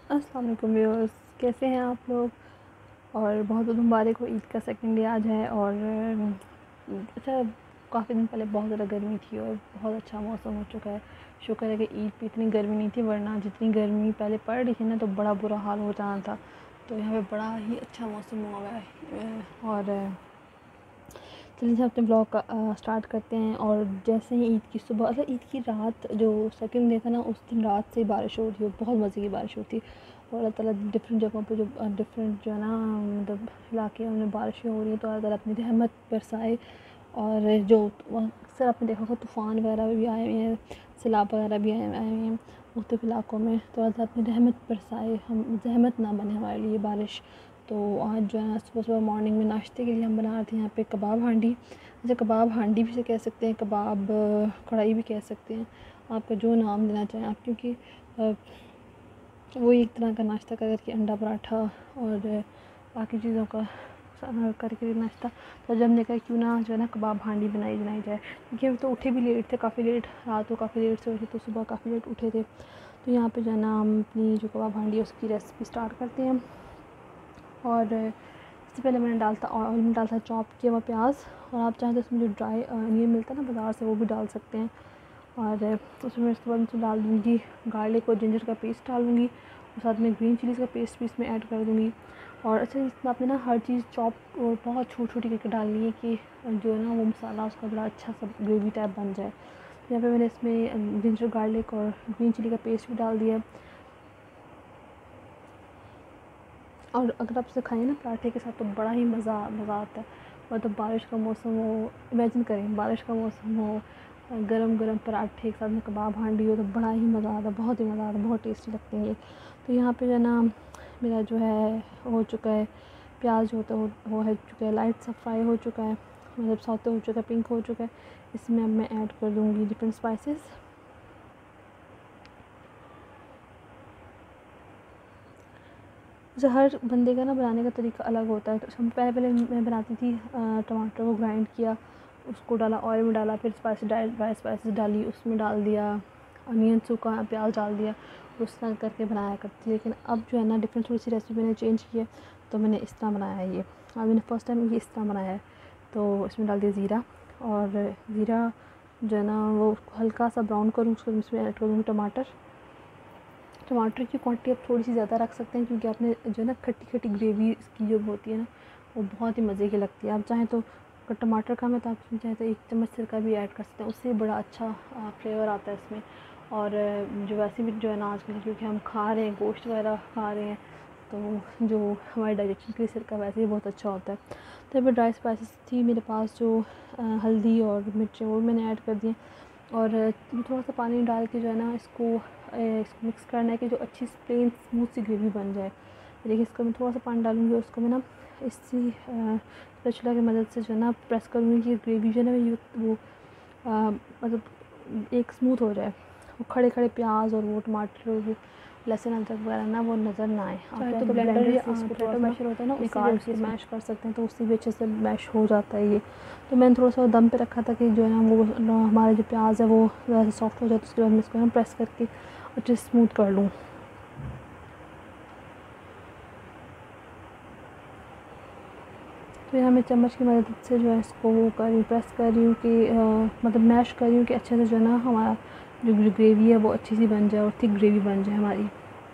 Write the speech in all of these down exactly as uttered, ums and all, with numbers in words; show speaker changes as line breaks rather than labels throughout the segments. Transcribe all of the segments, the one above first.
अस्सलाम वालेकुम व्यूअर्स, कैसे हैं आप लोग। और बहुत बहुत मुबारक हो, ईद का सेकंड डे आज है। और अच्छा, काफ़ी दिन पहले बहुत ज़्यादा गर्मी थी और बहुत अच्छा मौसम हो चुका है। शुक्र है कि ईद पे इतनी गर्मी नहीं थी, वरना जितनी गर्मी पहले पड़ रही थी ना तो बड़ा बुरा हाल हो जाना था। तो यहाँ पे बड़ा ही अच्छा मौसम हुआ है। और चलिए हम अपने ब्लॉग का स्टार्ट करते हैं। और जैसे ही ईद की सुबह, मतलब ईद की रात जो सेकंड डे था ना, उस दिन रात से ही बारिश हो रही है, बहुत मज़े की बारिश होती है। और अल्लाह ताला डिफरेंट जगहों पे जो डिफरेंट जो है ना, मतलब इलाके में बारिशें हो रही हैं, तो अल्लाह ताला अपनी रहमत बरसाए। और जो अक्सर आपने देखा होगा तूफ़ान वगैरह भी आए हुए हैं, सैलाब वगैरह भी आए आए हुए हैं मुख्तलिफ़ इलाकों में, तो अल्लाह ताला अपनी रहमत बरसाए, हम ज़हमत ना बने हमारे लिए बारिश। तो आज जो है ना, सुबह सुबह मॉर्निंग में नाश्ते के लिए हम बना रहे थे यहाँ पे कबाब हांडी। जैसे कबाब हांडी भी से कह सकते हैं, कबाब कढ़ाई भी कह सकते हैं, आपका जो नाम देना चाहें आप, क्योंकि वो एक तरह का नाश्ता करके अंडा पराठा और बाकी चीज़ों का करके नाश्ता। तो जब हमने कहा क्यों ना जो है ना कबाब हांडी बनाई बनाई जाए, क्योंकि हम तो उठे भी लेट थे, काफ़ी लेट रात को काफ़ी लेट से उठे, तो सुबह काफ़ी लेट उठे थे। तो यहाँ पे जो है ना हम अपनी जो कबाब हांडी है उसकी रेसिपी स्टार्ट करते हैं। और इससे पहले मैंने डालता ऑयल में डालता चॉप किया हुआ प्याज, और आप चाहें तो उसमें जो ड्राई अनियन मिलता है ना बाज़ार से, वो भी डाल सकते हैं। और उसमें इसके बाद मैं डाल दूँगी गार्लिक और जिंजर का पेस्ट डालूँगी, और साथ में ग्रीन चिलीज़ का पेस्ट भी इसमें ऐड कर दूँगी। और अच्छा, इसमें आपने ना हर चीज़ चॉप और बहुत छोटी छोटी करके डालनी है कि जो है ना वो मसाला उसका बड़ा अच्छा सा ग्रेवी टाइप बन जाए। यहाँ पे मैंने इसमें जिंजर गार्लिक और ग्रीन चिली का पेस्ट भी डाल दिया। और अगर आप इसे खाएँ ना पराठे के साथ तो बड़ा ही मज़ा मज़ा आता है। और तो बारिश का मौसम हो, इमेजिन करें बारिश का मौसम हो, गरम गरम पराठे के साथ में कबाब हांडी हो, तो बड़ा ही मज़ा आता है, बहुत ही मज़ा आता है, बहुत टेस्टी लगते हैं ये। तो यहाँ पे जो है ना मेरा जो है हो चुका है, प्याज जो होता है वो हो चुका है, लाइट सा फ्राई हो चुका है, मतलब सौते हो चुका है, पिंक हो चुका है। इसमें अब मैं ऐड कर दूँगी डिफरेंट स्पाइसेस। जैसे हर बंदे का ना बनाने का तरीका अलग होता है। तो हम पहले पहले मैं बनाती थी, टमाटर को ग्राइंड किया, उसको डाला, ऑयल में डाला, फिर स्पाइस डाल ड्राई स्पाइसेस डाली, उसमें डाल दिया अनियन, सूखा प्याज डाल दिया, उस तरह करके बनाया करती थी। लेकिन अब जो है ना डिफरेंट थोड़ी सी रेसिपी मैंने चेंज की है, तो मैंने इस तरह बनाया है ये। अब मैंने फ़र्स्ट टाइम ये इस तरह बनाया है। तो इसमें डाल दिया ज़ीरा, और ज़ीरा जो है ना वो हल्का सा ब्राउन करूँ, उसको इसमें ऐड करूँगी टमाटर। टमाटर की क्वांटिटी आप थोड़ी सी ज़्यादा रख सकते हैं, क्योंकि आपने जो है ना खट्टी खट्टी ग्रेवी इसकी जो होती है ना, वो बहुत ही मज़े की लगती है। आप चाहें तो अगर टमाटर कम है तो आप इसमें चाहें तो एक चम्मच सिरका भी ऐड कर सकते हैं, उससे बड़ा अच्छा फ्लेवर आता है इसमें। और जो वैसे भी जो है ना आजकल क्योंकि हम खा रहे हैं, गोश्त वगैरह खा रहे हैं, तो जो हमारे डाइजेशन के लिए सिरका वैसे ही बहुत अच्छा होता है। तो अभी ड्राई स्पाइसेस थी मेरे पास, जो हल्दी और मिर्चें वो मैंने ऐड कर दी। और थोड़ा सा पानी डाल के जो है ना इसको इसको मिक्स करना है कि जो अच्छी प्लेन स्मूथ सी ग्रेवी बन जाए। देखिए इसका मैं थोड़ा सा पानी डालूँगी और उसको मैं ना इसी स्पैचुला की मदद से जो है ना प्रेस करूँगी कि ग्रेवी जो है ना वो मतलब एक स्मूथ हो जाए, वो खड़े खड़े प्याज और वो टमाटर और वो लहसुन अदरक वगैरह ना वो नज़र ना आए। आप तो ब्लेंडर या पोटैटो मैशर होता है ना, निकाल के मैश कर सकते हैं, तो उससे भी अच्छे से मैश हो जाता है ये। तो मैंने थोड़ा सा दम पे रखा था कि जो है ना वो हमारे जो प्याज है वो ज़्यादा सॉफ्ट हो जाए, तो उसके बाद मैं इसको ना प्रेस करके अच्छे से स्मूथ कर लूँ। तो यहाँ मैं चम्मच की मदद से जो है इसको वो कर रही हूँ, प्रेस कर रही हूँ कि मतलब मैश कर रही हूँ कि अच्छे से जो है ना हमारा जो ग्रेवी है वो अच्छी सी बन जाए और थिक ग्रेवी बन जाए हमारी।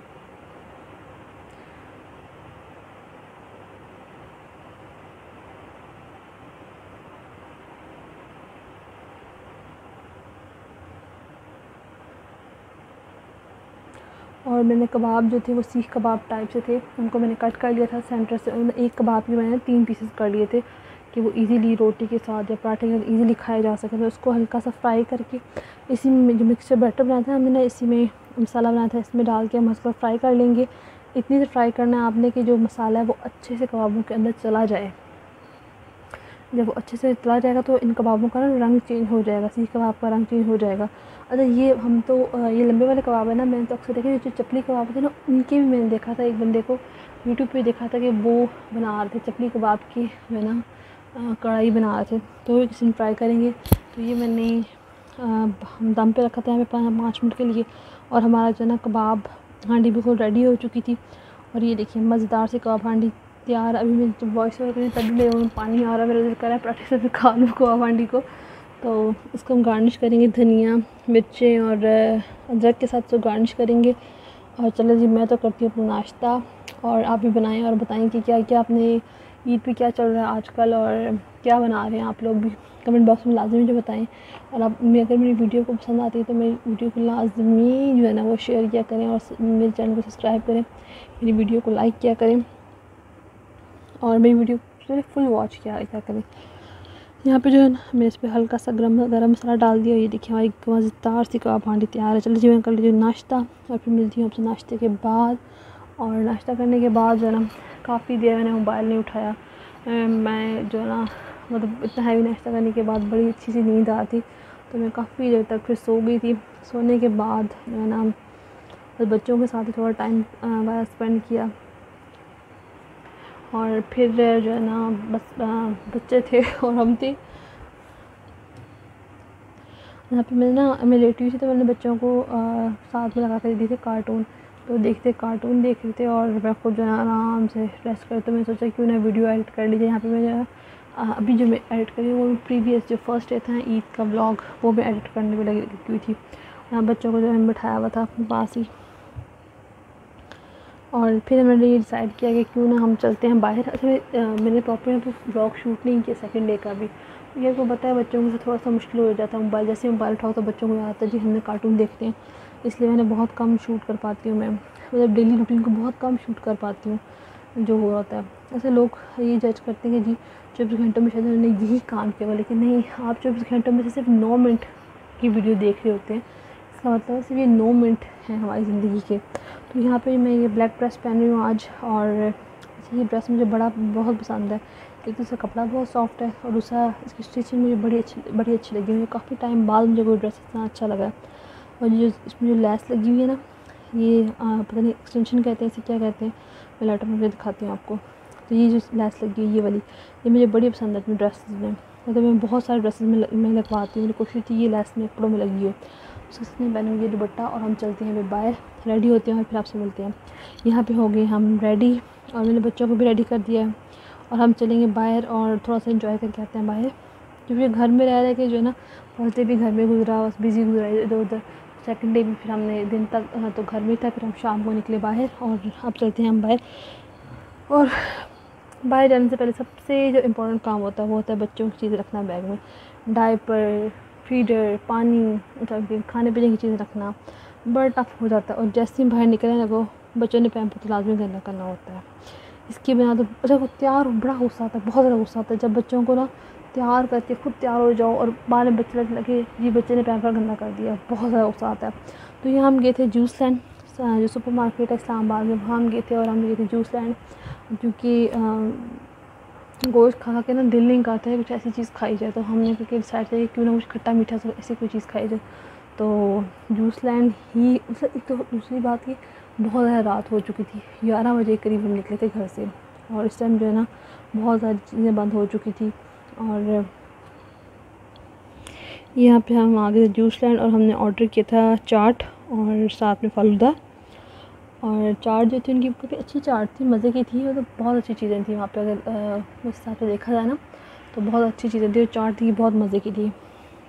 और मैंने कबाब जो थे वो सीख कबाब टाइप से थे, उनको मैंने कट कर लिया था सेंटर से। एक कबाब के मैंने तीन पीसेस कर लिए थे कि वो इजीली रोटी के साथ या पराठे के साथ इजीली खाए जा सके। तो उसको हल्का सा फ्राई करके इसी में जो मिक्सचर बैटर बनाया था हमने ना, इसी में मसाला बनाया था, इसमें डाल के हम उसको फ्राई कर लेंगे। इतनी से फ्राई करना है आपने कि जो मसाला है वो अच्छे से कबाबों के अंदर चला जाए। जब वो अच्छे से चला जाएगा तो इन कबाबों का ना रंग चेंज हो जाएगा, सीख कबाब का रंग चेंज हो जाएगा। अच्छा, ये हम तो ये लंबे वाले कबाब है ना, मैंने तो अक्सर देखे जो चपली कबाब होते हैं ना, उनके भी मैंने देखा था, एक बंदे को यूट्यूब पे देखा था कि वो बना रहे थे चपली कबाब की जो है ना कढ़ाई बना रहे थे। तो किसी दिन ट्राई करेंगे। तो ये मैंने हम दम पे रखा था यहाँ पे पाँच मिनट के लिए, और हमारा जो है ना कबाब हांडी बिल्कुल रेडी हो चुकी थी। और ये देखिए मज़ेदार से कबाब हांडी तैयार। अभी मैं जब वॉइस ओवर करी तभी मेरे में पानी आ रहा है, मेरा दिल कर रहा है पराठे से भी खा लूँ कबाब हांडी को। तो इसको हम गार्निश करेंगे धनिया मिर्चें और अदरक के साथ तो गार्निश करेंगे। और चलो जी मैं तो करती हूँ अपना नाश्ता, और आप भी बनाएं और बताएं कि क्या क्या आपने ईद पे क्या चल रहा है आजकल और क्या बना रहे हैं आप लोग भी कमेंट बॉक्स में लाजमी मुझे बताएं। और आप मैं अगर मेरी वीडियो को पसंद आती है तो मेरी वीडियो को लाजमी जो है ना वो शेयर किया करें और मेरे चैनल को सब्सक्राइब करें, मेरी वीडियो को लाइक किया करें और मेरी वीडियो को फुल वॉच किया क्या करें। यहाँ पे जो है ना मैंने इस पर हल्का सा गरम गरम मसाला डाल दिया। ये देखिए हमारी मज़ेदार सी कबाब हांडी तैयार है। चलिए जी मैं कर लीजिए नाश्ता और फिर मिलती हूँ आपसे नाश्ते के बाद। और नाश्ता करने के बाद जो है ना काफ़ी देर मैंने मोबाइल नहीं उठाया। मैं जो है ना मतलब इतना हैवी नाश्ता करने के बाद बड़ी अच्छी सी नींद आती, तो मैं काफ़ी देर तक फिर सो गई थी। सोने के बाद जो है ना बस बच्चों के साथ थोड़ा टाइम वगैरह स्पेंड किया। और फिर जो है ना बस बच्चे थे और हम थे यहाँ पे। मैंने ना मैं लेटी हुई थी तो मैंने बच्चों को आ, साथ में लगा कर दी थी कार्टून, तो देखते कार्टून देख रहे थे और मैं खुद जो है आराम से रेस्ट कर। तो मैंने सोचा क्यों ना वीडियो एडिट कर लीजिए। यहाँ पे मैं जो है अभी जो मैं एडिट करी वो प्रीवियस जो फर्स्ट डे था ईद का व्लॉग वो मैं एडिट करने में लगी हुई थी। यहाँ बच्चों को जो है बिठाया हुआ था अपने पास ही। और फिर मैंने ये डिसाइड किया कि क्यों ना हम चलते हैं बाहर। अच्छा मैंने प्रॉपर तो व्लॉग शूट नहीं किया सेकंड डे का भी, ये को बताया बच्चों से थोड़ा सा मुश्किल हो जाता है मोबाइल, जैसे मोबाइल उठाओ तो बच्चों को याद आता है जी हमने कार्टून देखते हैं, इसलिए मैंने बहुत कम शूट कर पाती हूँ। मैं मतलब डेली रूटीन को बहुत कम शूट कर पाती हूँ जो हो रहा है। ऐसे लोग ये जज करते हैं कि जी चौबीस घंटों में शायद उन्होंने यही काम किया हुआ, लेकिन नहीं, आप चौबीस घंटों में से सिर्फ नौ मिनट की वीडियो देख रहे होते हैं। इसका मतलब सिर्फ ये नौ मिनट हैं हमारी ज़िंदगी के। तो यहाँ पे मैं ये ब्लैक ड्रेस पहन रही हूँ आज, और ये ड्रेस मुझे बड़ा बहुत पसंद है। एक तो इसका कपड़ा बहुत सॉफ्ट है और दूसरा इसकी स्टिचिंग मुझे बड़ी अच्छी बड़ी अच्छी लगी। मुझे काफ़ी टाइम बाद मुझे कोई ड्रेस इतना अच्छा लगा। और जो इसमें जो लेस लगी हुई है ना, ये आ, पता नहीं एक्सटेंशन कहते हैं इसे क्या कहते हैं, मैं लेटर में दिखाती हूँ आपको। तो ये जो लेस लगी हुई ये वाली ये मुझे बड़ी पसंद है अपनी ड्रेसेस में। मतलब मैं बहुत सारे ड्रेसेस में मैं लगवाती हूँ, मेरी कोशिश थी ये लेस में कपड़ों में लगी हो। उसने पहने हुई ये दुपट्टा और हम चलते हैं फिर बाहर, रेडी होते हैं और फिर आपसे मिलते हैं। यहाँ पे हो गए हम रेडी और मैंने बच्चों को भी रेडी कर दिया है और हम चलेंगे बाहर और थोड़ा सा एंजॉय करके आते हैं बाहर, क्योंकि घर में रह रहे के जो है ना फर्स्ट डे भी घर में गुजरा, बस बिजी गुजरा इधर उधर। सेकंड डे भी फिर हमने दिन तक तो घर में था, फिर हम शाम को निकले बाहर और अब चलते हैं हम बाहर। और बाहर जाने से पहले सबसे जो इम्पोर्टेंट काम होता है वो होता है बच्चों की चीज़ें रखना बैग में, डायपर, फीडर, पानी, मतलब खाने पीने की चीज़ें रखना बड़ा टफ हो जाता है। और जैसे ही बाहर निकलने लगो बच्चों ने पैम्पर तो लाजमी करना करना होता है। इसके बिना तो अच्छा वो तैयार बड़ा गुस्सा आता है, बहुत ज़्यादा गुस्सा आता है जब बच्चों को ना तैयार करके खुद तैयार हो जाओ और बाद में बच्चे लगे ये बच्चे ने पैम्पर गंदा कर दिया, बहुत ज़्यादा गुस्सा आता है। तो यहाँ हम गए थे जूस लैंड, जो सुपर मार्केट है इस्लामाबाद में, वहाँ हम गए थे और हम गए थे जूस लैंड, क्योंकि गोश्त खा के ना दिल नहीं करता है कुछ ऐसी चीज़ खाई जाए। तो हमने क्योंकि डिसाइड किया क्यों ना कुछ खट्टा मीठा सा ऐसी कोई चीज़ खाई जाए। तो जूस लैंड ही मतलब एक तो दूसरी बात की बहुत ज़्यादा रात हो चुकी थी, ग्यारह बजे करीब हम निकले थे घर से और इस टाइम जो है ना बहुत ज़्यादा चीज़ें बंद हो चुकी थी। और यहाँ पे हम आ गए थे जूस लैंड और हमने ऑर्डर किया था चाट और साथ में फालूदा। और चाट जो थी उनकी काफ़ी अच्छी चाट थी, मज़े की थी, मतलब बहुत अच्छी चीज़ें थी वहाँ पे। अगर उस हिसाब से देखा जाए ना तो बहुत अच्छी चीज़ें थी और चाट थी बहुत मज़े की थी।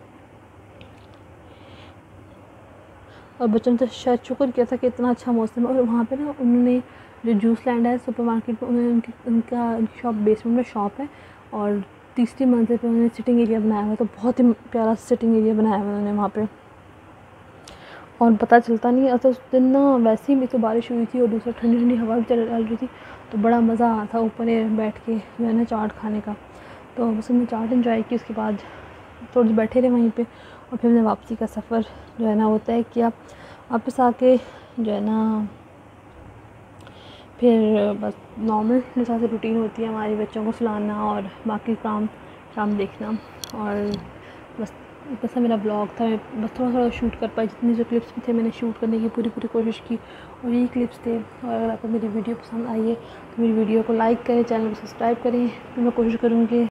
और बच्चों ने तो शायद शुक्र किया था कि इतना अच्छा मौसम है। और वहाँ पे ना उन्होंने जो जूस लैंड है सुपर मार्केट में, उन्होंने उनकी उनका उनकी शॉप बेसमेंट में शॉप है और तीसरी मंजिल पे उन्होंने सिटिंग एरिया बनाया हुआ, तो बहुत ही प्यारा सिटिंग एरिया बनाया हुआ उन्होंने वहाँ पे। और पता चलता नहीं, तो उस दिन ना वैसे ही तो बारिश हुई थी और दूसरा ठंडी ठंडी हवा भी चल रही थी, तो बड़ा मज़ा आ था ऊपर बैठ के जो है ना चाट खाने का। तो बस हमने चाट एंजॉय की, उसके बाद थोड़ी देर बैठे रहे वहीं पे और फिर हमने वापसी का सफ़र जो है ना वो तय किया। वापस आके जो है ना फिर बस नॉर्मल जैसा रूटीन होती है हमारी, बच्चों को सुलाना और बाकी काम काम देखना। और बस जैसा मेरा ब्लॉग था, मैं बस थोड़ा थोड़ा शूट कर पाई, जितने जो क्लिप्स भी थे मैंने शूट करने की पूरी पूरी कोशिश की और यही क्लिप्स थे। और अगर आपको मेरी वीडियो पसंद आई है तो मेरी वीडियो को लाइक करें, चैनल को सब्सक्राइब करें, फिर मैं कोशिश करूँगी